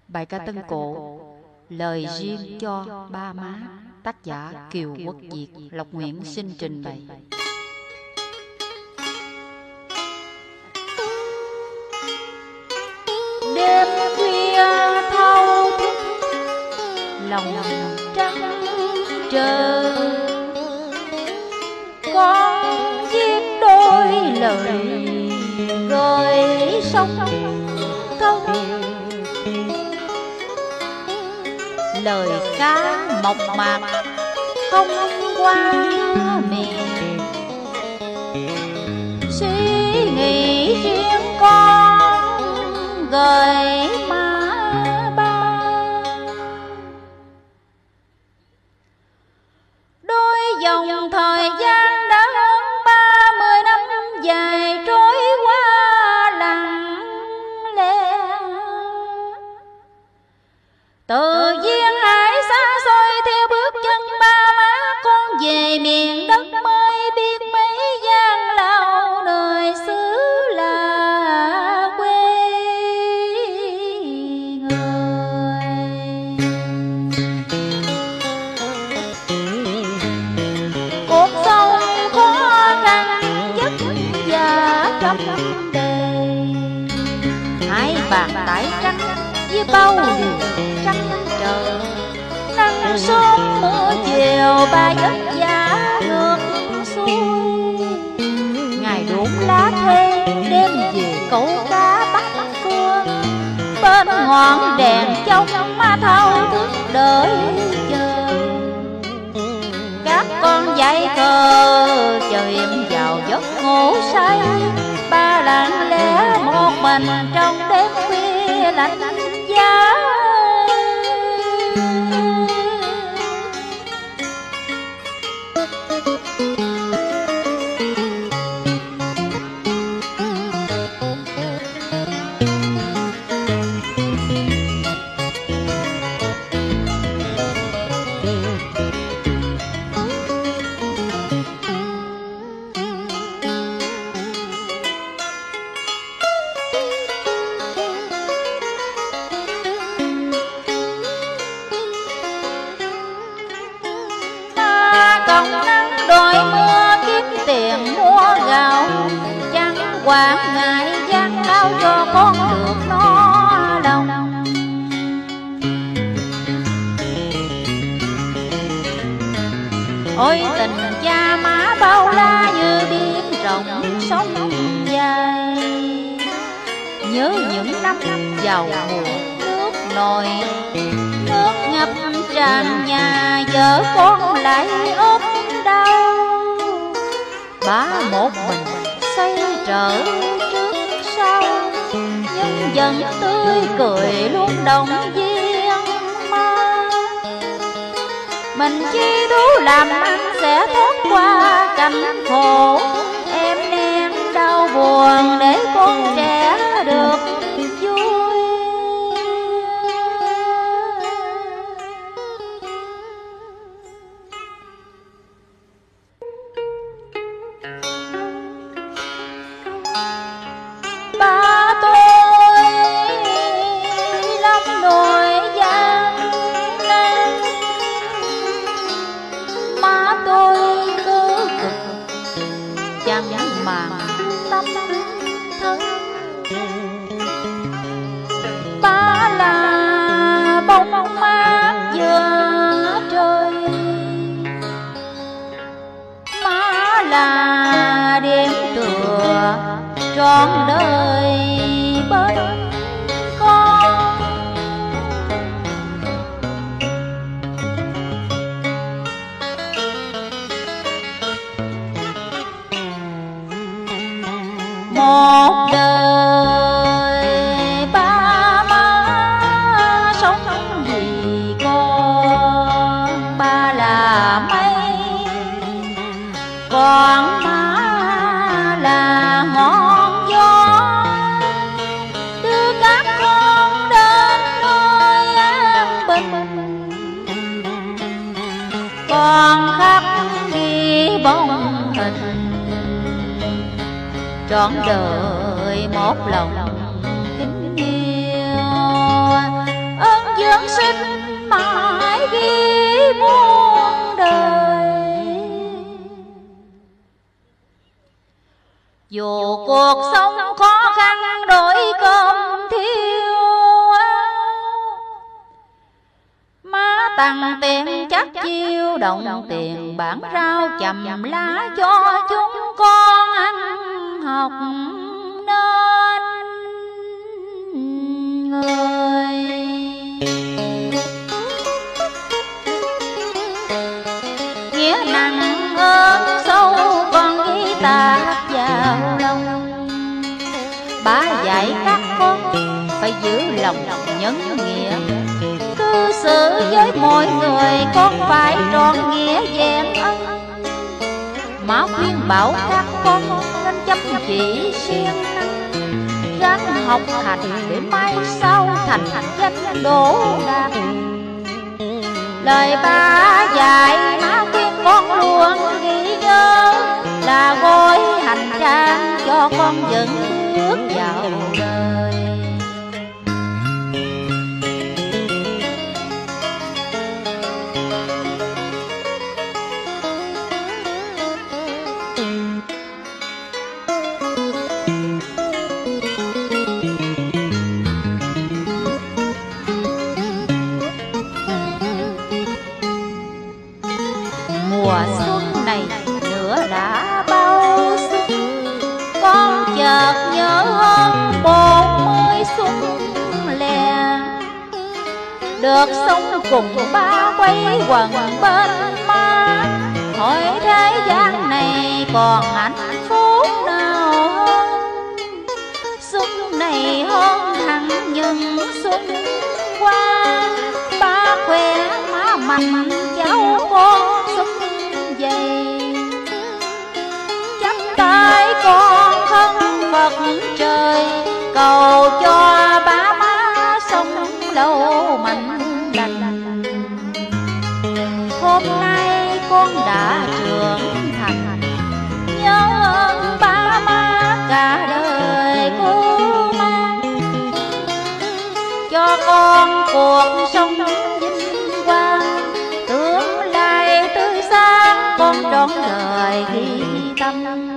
Bài ca Tân Cổ, lời riêng cho ba má, tác giả Kiều Quốc Việt, Lộc Nguyễn xin trình bày. Đêm khuya thâu thức, lòng trắng chờ, con viết đôi lời gửi sông thâu, lời ca mộc mạc không qua miền, suy nghĩ riêng con gửi má ba. Đôi dòng thời gian đã hơn 30 năm dài trôi qua lặng lẽ, tự duyên hải xa xôi theo bước chân ba má con về miền đất mới, biết mấy gian lao nơi xứ là quê người. Cuộc sống khó khăn vất vả trăm đề, hai bàn tay trắng với bao điều trắng trời, nắng sớm mưa chiều ba vất vả ngược xuôi. Ngày đốn lá thuê đêm về câu cá bắt cua, bên ngọn đèn trong má thâu thức đợi chờ. Các con dãy cờ chờ em vào giấc ngủ say, ba lặng lẽ một mình trong đêm khuya lạnh giá. Công nắng đôi mưa kiếm tiền mua gạo, chẳng quản ngại gian lao cho con được no lòng. Ôi tình cha má bao la như biển rộng sông dài, nhớ những năm vào mùa nước nổi, nước ngập tràn nhà, vợ con lại ốm đau. Ba một mình xoay trở trước sau, nhưng vẫn tươi cười luôn động viên má. Mình chi thú làm ăn sẽ thoát qua cảnh khổ, em nén đau buồn để con trẻ được vui. Ba tôi lắm nỗi gian nan, má tôi cứ cực chẳng màng tâm thân. Ba là bóng mát giữa trời, má là đêm tựa trọn đời bên con. Một đời ba má sống vì con, ba là mây còn má là ngọn gió, đưa các con đến nơi an bình. Con khắc ghi bóng hình trọn đời một lòng kính yêu. mãi ghi muôn đời. Dù cuộc sống khó khăn đổi cơm thiếu, má tặng tiền chắc chiêu đồng tiền bản rau chầm lá cho chúng con ăn học nên người. Nghĩa nặng ơn sâu con ghi tạc vào lòng, bà dạy các con phải giữ lòng nhân nghĩa, cư xử với mọi người con phải trọn nghĩa vẹn ân. Má khuyên bảo các con nên chăm chỉ siêng năng, ráng học hành để mai sau thành danh đỗ đạt. Lời ba dạy má khuyên con luôn ghi nhớ, là gối hành trang cho con vững bước vào đời. Mùa xuân này nữa đã bao xuân, con chợt nhớ hơn 40 xuân lè. Được sống cùng ba quay quần bên má, hỏi thế gian này còn hạnh phúc nào hơn. Xuân này hơn hẳn những xuân qua, ba khỏe má mạnh cháu con xuân dày. Chắp tay con thân Phật trời, cầu cho ba má sống lâu mạnh lành. Hôm nay con đã trưởng thành, nhớ ơn ba má cả đời cô mang, cho con cuộc sống vinh quang, tương lai tươi sáng con trọn đời ghi tâm.